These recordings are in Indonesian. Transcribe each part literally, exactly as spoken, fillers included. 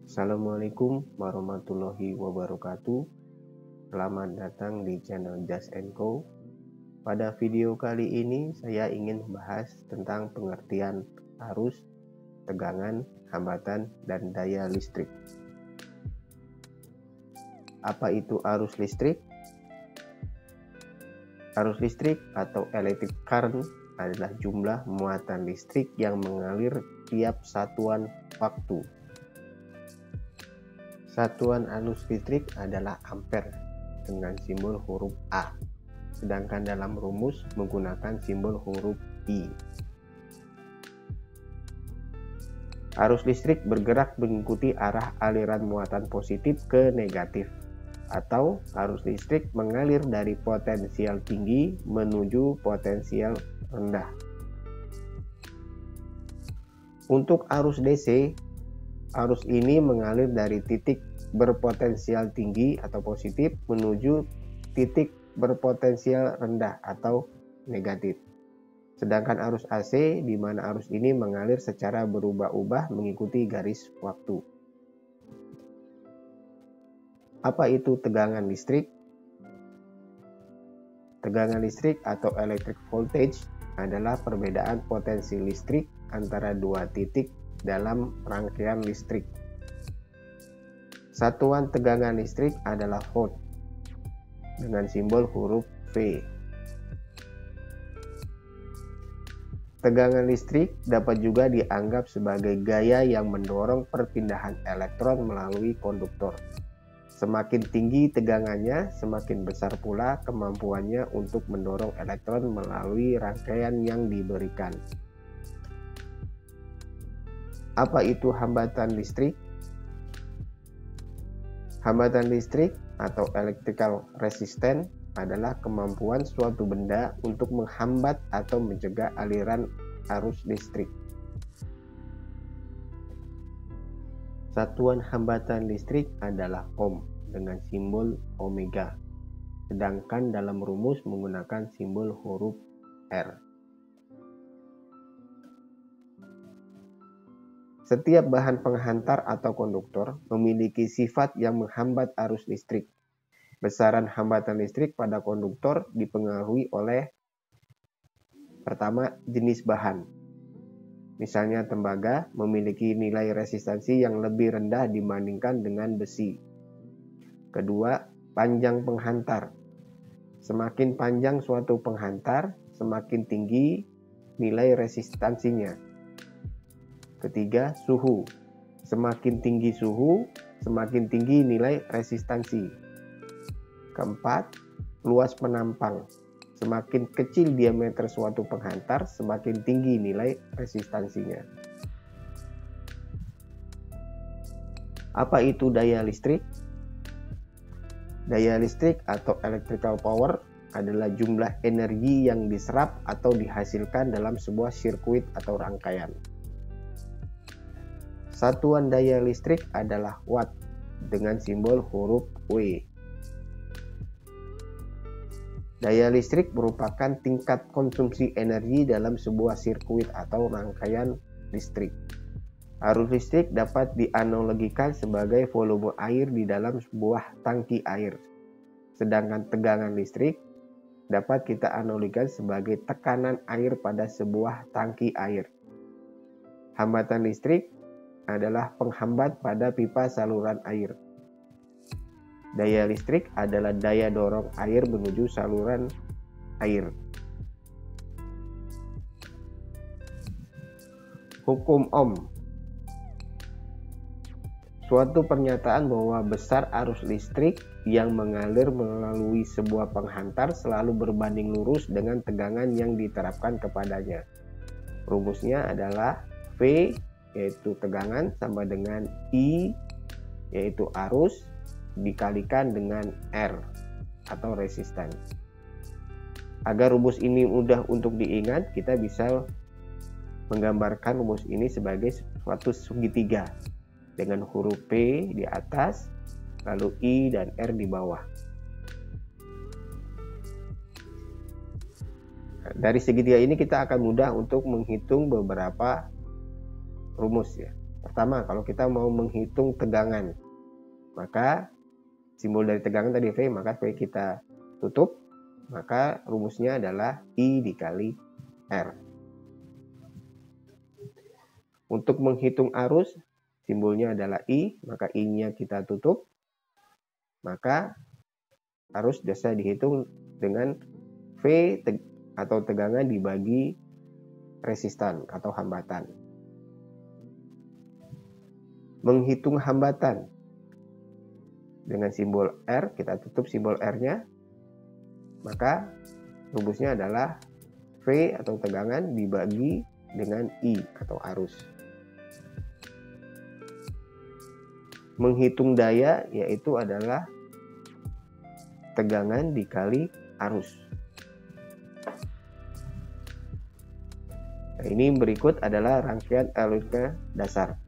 Assalamualaikum warahmatullahi wabarakatuh. Selamat datang di channel Just and Co. Pada video kali ini saya ingin membahas tentang pengertian arus, tegangan, hambatan, dan daya listrik. Apa itu arus listrik? Arus listrik atau electric current adalah jumlah muatan listrik yang mengalir tiap satuan waktu. Satuan arus listrik adalah ampere dengan simbol huruf A, sedangkan dalam rumus menggunakan simbol huruf I. Arus listrik bergerak mengikuti arah aliran muatan positif ke negatif, atau arus listrik mengalir dari potensial tinggi menuju potensial rendah. Untuk arus D C, arus ini mengalir dari titik berpotensial tinggi atau positif menuju titik berpotensial rendah atau negatif. Sedangkan arus A C di mana arus ini mengalir secara berubah-ubah mengikuti garis waktu. Apa itu tegangan listrik? Tegangan listrik atau electric voltage adalah perbedaan potensi listrik antara dua titik dalam rangkaian listrik. Satuan tegangan listrik adalah volt dengan simbol huruf V. Tegangan listrik dapat juga dianggap sebagai gaya yang mendorong perpindahan elektron melalui konduktor. Semakin tinggi tegangannya, semakin besar pula kemampuannya untuk mendorong elektron melalui rangkaian yang diberikan. Apa itu hambatan listrik? Hambatan listrik atau electrical resistance adalah kemampuan suatu benda untuk menghambat atau mencegah aliran arus listrik. Satuan hambatan listrik adalah ohm dengan simbol omega, sedangkan dalam rumus menggunakan simbol huruf R. Setiap bahan penghantar atau konduktor memiliki sifat yang menghambat arus listrik. Besaran hambatan listrik pada konduktor dipengaruhi oleh pertama, jenis bahan. Misalnya tembaga memiliki nilai resistansi yang lebih rendah dibandingkan dengan besi. Kedua, panjang penghantar. Semakin panjang suatu penghantar, semakin tinggi nilai resistansinya. Ketiga, suhu. Semakin tinggi suhu, semakin tinggi nilai resistansi. Keempat, luas penampang. Semakin kecil diameter suatu penghantar, semakin tinggi nilai resistansinya. Apa itu daya listrik? Daya listrik atau electrical power adalah jumlah energi yang diserap atau dihasilkan dalam sebuah sirkuit atau rangkaian. Satuan daya listrik adalah watt dengan simbol huruf W. Daya listrik merupakan tingkat konsumsi energi dalam sebuah sirkuit atau rangkaian listrik. Arus listrik dapat dianalogikan sebagai volume air di dalam sebuah tangki air. Sedangkan tegangan listrik dapat kita analogikan sebagai tekanan air pada sebuah tangki air. Hambatan listrik adalah penghambat pada pipa saluran air. Daya listrik adalah daya dorong air menuju saluran air. Hukum Ohm. Suatu pernyataan bahwa besar arus listrik yang mengalir melalui sebuah penghantar selalu berbanding lurus dengan tegangan yang diterapkan kepadanya. Rumusnya adalah V yaitu tegangan sama dengan I yaitu arus dikalikan dengan R atau resistan. Agar rumus ini mudah untuk diingat, kita bisa menggambarkan rumus ini sebagai suatu segitiga dengan huruf P di atas, lalu I dan R di bawah. Dari segitiga ini kita akan mudah untuk menghitung beberapa rumus ya. Pertama, kalau kita mau menghitung tegangan, maka simbol dari tegangan tadi V, maka V kita tutup, maka rumusnya adalah I dikali R. Untuk menghitung arus, simbolnya adalah I, maka I-nya kita tutup, maka arus bisa dihitung dengan V te atau tegangan dibagi resistan atau hambatan. Menghitung hambatan dengan simbol R, kita tutup simbol R-nya, maka rumusnya adalah V atau tegangan dibagi dengan I atau arus. Menghitung daya yaitu adalah tegangan dikali arus. Nah, ini berikut adalah rangkaian elektronika dasar.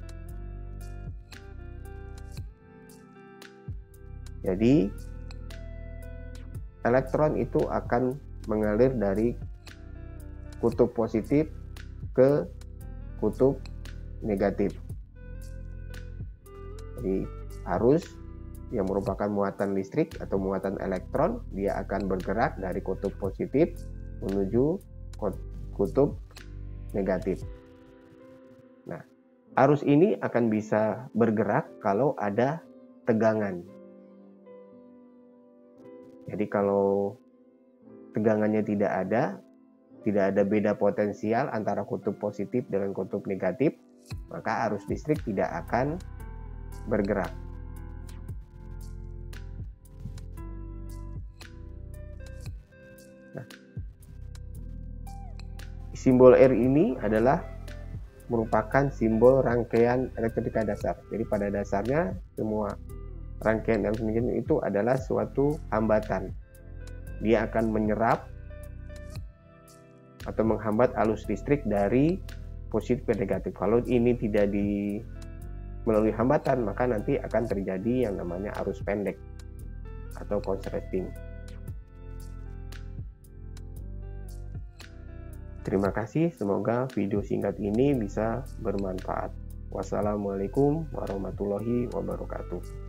Jadi elektron itu akan mengalir dari kutub positif ke kutub negatif. Jadi arus yang merupakan muatan listrik atau muatan elektron, dia akan bergerak dari kutub positif menuju kutub negatif. Nah, arus ini akan bisa bergerak kalau ada tegangan. Jadi kalau tegangannya tidak ada, tidak ada beda potensial antara kutub positif dengan kutub negatif, maka arus listrik tidak akan bergerak. Nah, simbol R ini adalah merupakan simbol rangkaian elektronika dasar. Jadi pada dasarnya semua rangkaian elektronika itu adalah suatu hambatan. Dia akan menyerap atau menghambat arus listrik dari positif ke negatif. Kalau ini tidak di melalui hambatan, maka nanti akan terjadi yang namanya arus pendek atau konsleting. Terima kasih, semoga video singkat ini bisa bermanfaat. Wassalamualaikum warahmatullahi wabarakatuh.